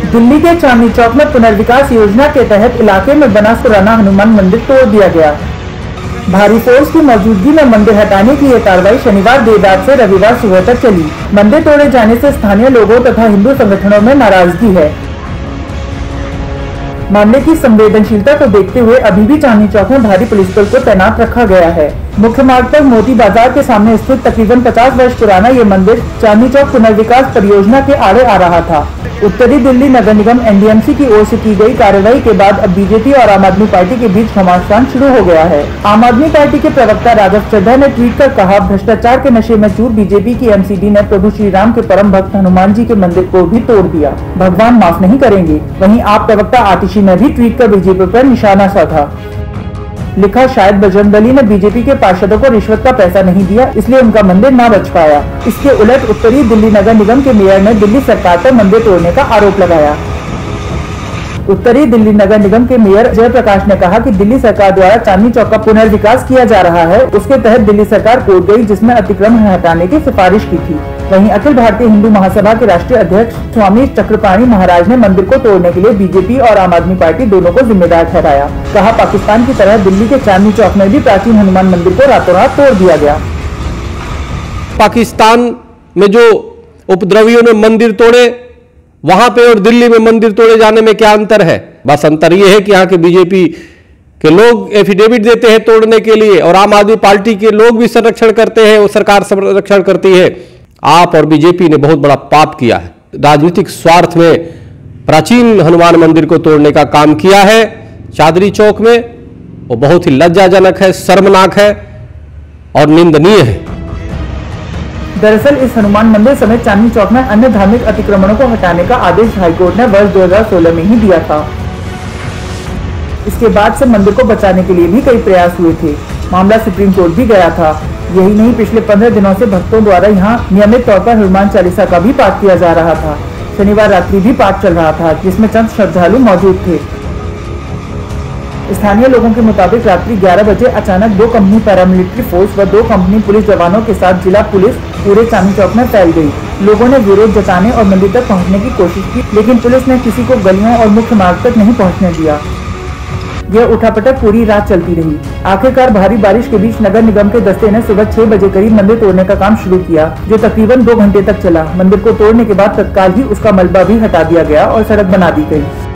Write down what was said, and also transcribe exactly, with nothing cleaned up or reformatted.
दिल्ली के चांदनी चौक में पुनर्विकास योजना के तहत इलाके में बना पुराना हनुमान मंदिर तोड़ दिया गया। भारी फोर्स की मौजूदगी में मंदिर हटाने की यह कार्रवाई शनिवार देर रात से रविवार सुबह तक चली। मंदिर तोड़े जाने से स्थानीय लोगों तथा हिंदू संगठनों में नाराजगी है। मामले की संवेदनशीलता को देखते हुए अभी भी चांदनी चौक में भारी पुलिस बल को तैनात रखा गया है। मुख्य मार्ग पर मोती बाजार के सामने स्थित तकरीबन पचास वर्ष पुराना ये मंदिर चांदनी चौक पुनर्विकास परियोजना के आड़े आ रहा था। उत्तरी दिल्ली नगर निगम एन डी एम सी की ओर से की गई कार्रवाई के बाद अब बी जे पी और आम आदमी पार्टी के बीच घमासान शुरू हो गया है। आम आदमी पार्टी के प्रवक्ता राघव चड्ढा ने ट्वीट कर कहा, भ्रष्टाचार के नशे में चूर बी जे पी की एम सी डी ने प्रभु श्री राम के परम भक्त हनुमान जी के मंदिर को भी तोड़ दिया। भगवान माफ नहीं करेंगे। वहीं आप प्रवक्ता आतिशी ने भी ट्वीट कर बी जे पी पर निशाना साधा। लिखा, शायद बजरंगबली ने बी जे पी के पार्षदों को रिश्वत का पैसा नहीं दिया, इसलिए उनका मंदिर ना बच पाया। इसके उलट उत्तरी दिल्ली नगर निगम के मेयर ने दिल्ली सरकार पर मंदिर तोड़ने का आरोप लगाया। उत्तरी दिल्ली नगर निगम के मेयर जयप्रकाश ने कहा कि दिल्ली सरकार द्वारा चांदनी चौक का पुनर्विकास किया जा रहा है। उसके तहत दिल्ली सरकार कोर्ट गई, जिसमें अतिक्रमण हटाने की सिफारिश की थी। वहीं अखिल भारतीय हिंदू महासभा के राष्ट्रीय अध्यक्ष स्वामी चक्रपाणी महाराज ने मंदिर को तोड़ने के लिए बी जे पी और आम आदमी पार्टी दोनों को जिम्मेदार ठहराया। कहा, पाकिस्तान की तरह दिल्ली के चांदनी चौक में भी प्राचीन हनुमान मंदिर को रातों रात तोड़ दिया गया। पाकिस्तान में जो उपद्रवियों ने मंदिर तोड़े, वहां पे और दिल्ली में मंदिर तोड़े जाने में क्या अंतर है? बस अंतर यह है कि यहाँ के बी जे पी के लोग एफिडेविट देते हैं तोड़ने के लिए और आम आदमी पार्टी के लोग भी संरक्षण करते हैं, वो सरकार संरक्षण करती है। आप और बी जे पी ने बहुत बड़ा पाप किया है। राजनीतिक स्वार्थ में प्राचीन हनुमान मंदिर को तोड़ने का काम किया है चांदनी चौक में। वो बहुत ही लज्जाजनक है, शर्मनाक है और निंदनीय है। दरअसल इस हनुमान मंदिर समेत चांदनी चौक में अन्य धार्मिक अतिक्रमणों को हटाने का आदेश हाईकोर्ट ने वर्ष दो हज़ार सोलह में ही दिया था। इसके बाद से मंदिर को बचाने के लिए भी कई प्रयास हुए थे। मामला सुप्रीम कोर्ट भी गया था। यही नहीं, पिछले पंद्रह दिनों से भक्तों द्वारा यहाँ नियमित तौर पर हनुमान चालीसा का भी पाठ किया जा रहा था। शनिवार रात्रि भी पाठ चल रहा था, जिसमें चंद श्रद्धालु मौजूद थे। स्थानीय लोगों के मुताबिक रात्रि ग्यारह बजे अचानक दो कंपनी पैरामिलिट्री फोर्स व दो कंपनी पुलिस जवानों के साथ जिला पुलिस पूरे चांदनी चौक में फैल गई। लोगों ने विरोध जताने और मंदिर तक पहुंचने की कोशिश की, लेकिन पुलिस ने किसी को गलियों और मुख्य मार्ग तक नहीं पहुंचने दिया। यह उठापटक पूरी रात चलती रही। आखिरकार भारी बारिश के बीच नगर निगम के दस्ते ने सुबह छह बजे करीब मंदिर तोड़ने का काम शुरू किया, जो तकरीबन दो घंटे तक चला। मंदिर को तोड़ने के बाद तत्काल ही उसका मलबा भी हटा दिया गया और सड़क बना दी गई।